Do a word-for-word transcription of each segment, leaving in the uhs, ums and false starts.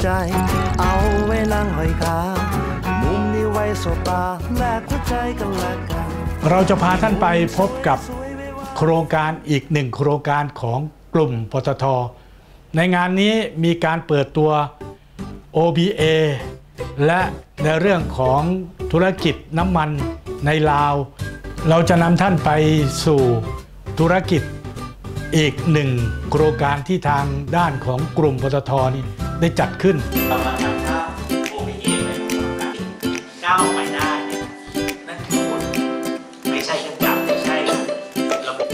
ใจเอาไว้นั่งห้อยขามุมนี้ไว้สบตาแลกหัวใจกันแลกกันเราจะพาท่านไปพบกับโครงการอีกหนึ่งโครงการของกลุ่มปตท.ในงานนี้มีการเปิดตัว โอ บี เอ และในเรื่องของธุรกิจน้ำมันในลาวเราจะนำท่านไปสู่ธุรกิจอีกหนึ่งโครงการที่ทางด้านของกลุ่มปตท.นี่ได้จัดขึ้นเรามาทำถ้า โอ บี เอ เป็นโครงการก้าวไปได้นั่นคือคนไม่ใช่เครื่องจักรไม่ใช่ระบบ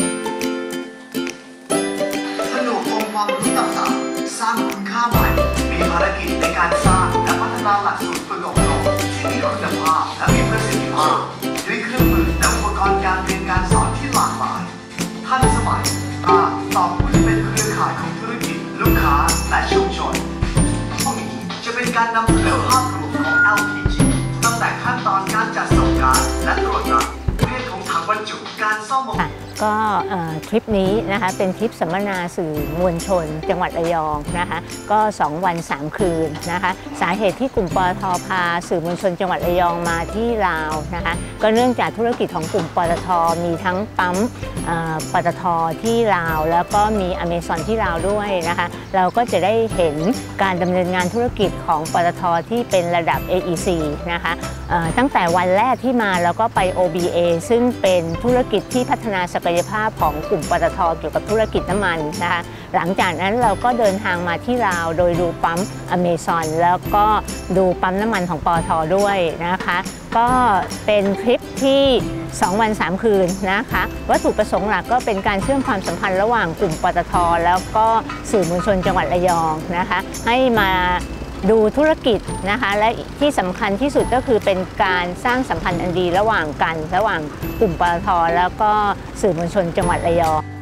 ผนวกองค์ความรู้ต่างๆสร้างคุณค่าใหม่มีภารกิจในการสร้างและพัฒนาหลักสูตรฝึกอบรมที่มีคุณภาพและมีประสิทธิภาพด้วยเครื่องมือและอุปกรณ์การเรียนการสอนที่หลากหลายทันสมัยตอบผู้ที่เป็นเครือข่ายของธุรกิจลูกค้าและชุมชนพวกนี้จะเป็นการนำเสนอภาพรวมของ แอล พี จี ตั้งแต่ขั้นตอนการจัดส่งก๊าซและตรวจรับเพศของถังบรรจุการซ่อมก็ทริปนี้นะคะเป็นทริปสัมมนาสื่อมวลชนจังหวัดระยองนะคะก็สองวันสามคืนนะคะสาเหตุที่กลุ่มปตท.พาสื่อมวลชนจังหวัดระยองมาที่ลาวนะคะก็เนื่องจากธุรกิจของกลุ่มปตท.มีทั้งปั๊มปตท.ที่ลาวแล้วก็มีอเมซอนที่ลาวด้วยนะคะเราก็จะได้เห็นการดำเนินงานธุรกิจของปตท.ที่เป็นระดับ เอ อี ซี นะคะตั้งแต่วันแรกที่มาเราก็ไป โอ บี เอ ซึ่งเป็นธุรกิจที่พัฒนาศักยภาพของกลุ่มปตท.เกี่ยวกับธุรกิจน้ำมันนะคะหลังจากนั้นเราก็เดินทางมาที่ลาวโดยดูปั๊มอเมซอนแล้วก็ดูปั๊มน้ำมันของปตท.ด้วยนะคะก็เป็นทริปที่สองวันสามคืนนะคะวัตถุประสงค์หลักก็เป็นการเชื่อมความสัมพันธ์ระหว่างกลุ่มปตท.แล้วก็สื่อมวลชนจังหวัดระยองนะคะให้มาดูธุรกิจนะคะและที่สำคัญที่สุดก็คือเป็นการสร้างสัมพันธ์อันดีระหว่างกันระหว่างกลุ่มปตท.แล้วก็สื่อมวลชนจังหวัดระยอง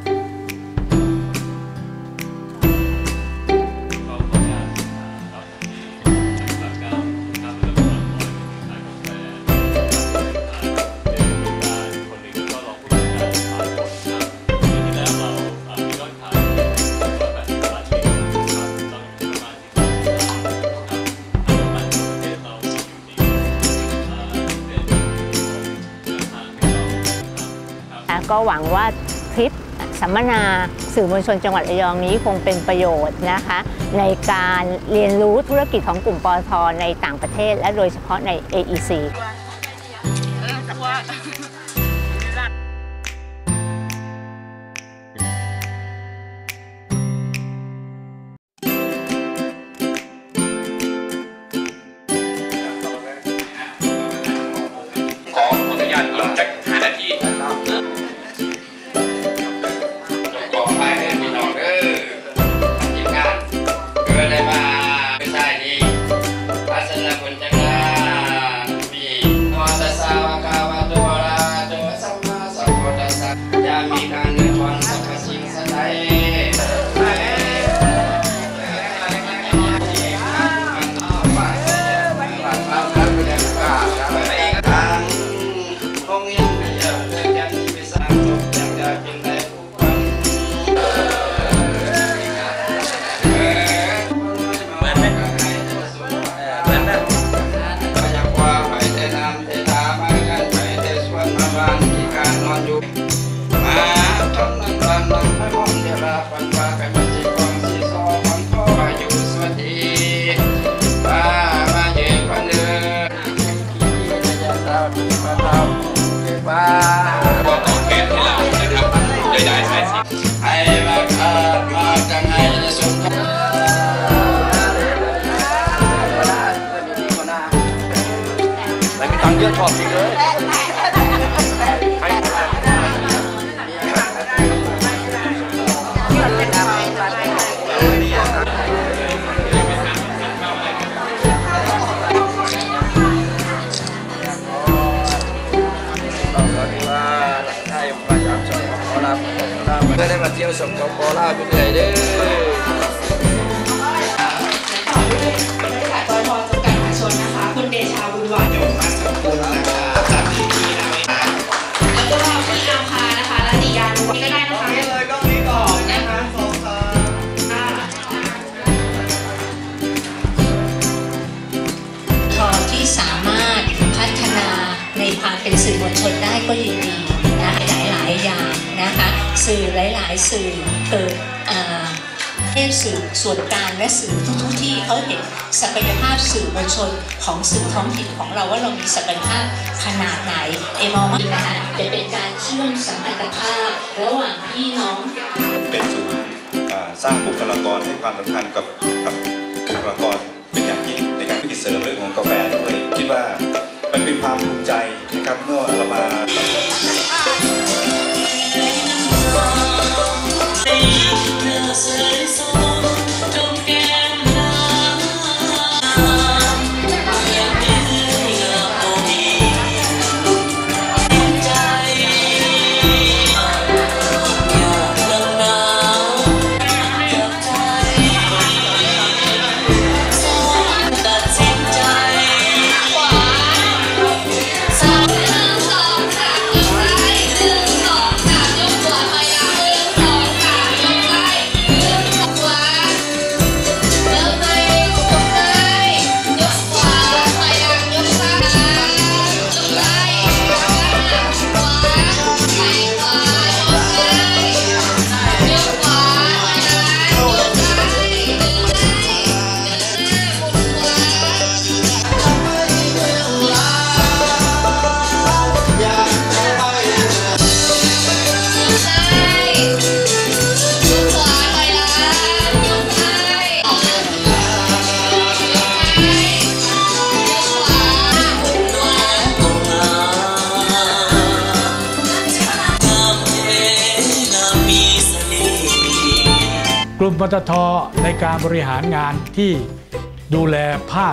ก็หวังว่าทริปสัมมนาสื่อมวลชนจังหวัดระยองนี้คงเป็นประโยชน์นะคะในการเรียนรู้ธุรกิจของกลุ่มปตท.ในต่างประเทศและโดยเฉพาะใน เอ อี ซีขออนุญาตลงจากห้านาทีเยอะชอบจริงเลยได้มาเที่ยวสมกับโคราชเป็นไงเด้อคุณเดชาบุญหวานยงมาสกุลนะคะจากทีทีนะแล้วก็พี่อาภานะคะและดิยานุวัฒน์ก็ได้นะคะเลยก็มีก่อนนะคะสองสามเป็นสื่อมวลชนได้ก็ยินดีนะหลายๆอย่างนะคะสื่อหลายๆสื่อเกิดเทศสื่อส่วนกลางและสื่อทุกๆที่เขาเห็นศักยภาพสื่อมวลชนของสื่อท้องถิ่นของเราว่าเรามีศักยภาพขนาดไหนเอมองว่านะคะจะเป็นการเชื่อมสัมพันธภาพระหว่างพี่น้องเป็นศูนย์สร้างบุคลากรให้ความสำคัญกับกับบุคลากรเป็นอย่างยิ่งในการผลิตเสริมเรื่องของกาแฟด้วยคิดว่ามันเป็นความภูมิใจนะครับเมื่อเรามากลุ่มปตท.ในการบริหารงานที่ดูแลภาค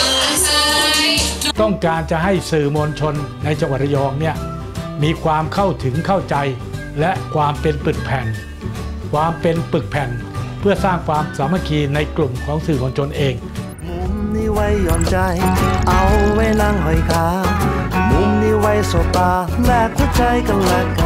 ต้องการจะให้สื่อมวลชนในจังหวัดระยองเนี่ยมีความเข้าถึงเข้าใจและความเป็นปึกแผ่นความเป็นปึกแผ่นเพื่อสร้างความสามัคคีในกลุ่มของสื่อมวลชนเองมุมนี้ไว้หย่อนใจเอาไว้นั่งห้อยขามุมนี้ไว้สบตาแลกหัวใจกันและกัน